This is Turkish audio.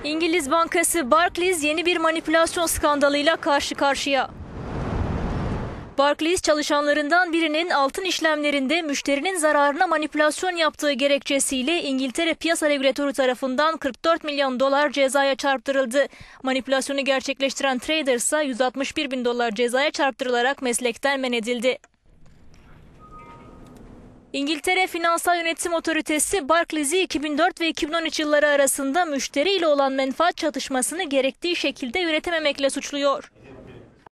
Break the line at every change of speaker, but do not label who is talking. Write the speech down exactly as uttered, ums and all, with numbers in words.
İngiliz bankası Barclays yeni bir manipülasyon skandalıyla karşı karşıya. Barclays çalışanlarından birinin altın işlemlerinde müşterinin zararına manipülasyon yaptığı gerekçesiyle İngiltere Piyasa Regülatörü tarafından kırk dört milyon dolar cezaya çarptırıldı. Manipülasyonu gerçekleştiren trader ise yüz altmış bir bin dolar cezaya çarptırılarak meslekten men edildi. İngiltere Finansal Yönetim Otoritesi Barclays'i iki bin dört ve iki bin on üç yılları arasında müşteriyle olan menfaat çatışmasını gerektiği şekilde yönetememekle suçluyor.